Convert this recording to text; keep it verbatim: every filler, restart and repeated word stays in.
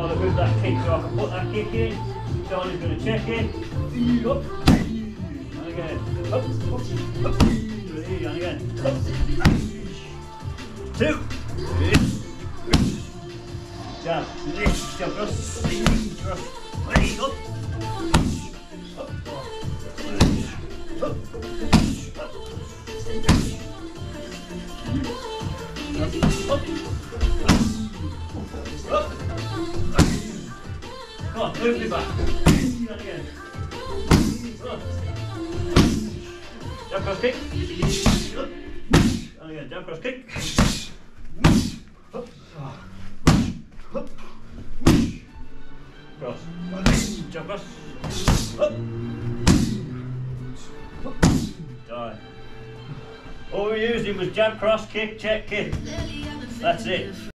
got to move that kick so I can put that kick in. Charlie's going to check it. Up. And again. Up. Up. Three. And again. Up. Two. Jab. Lift. Jab. Cross. Cross. Three. Up. Up. Up. Up. Up. Up. Come on, move me back. And again. Up. Jab cross kick. Up. And again, jab cross kick. Up. Up. Cross. Jab cross. Up. Die. All we were using was jab cross kick, check kick. That's it.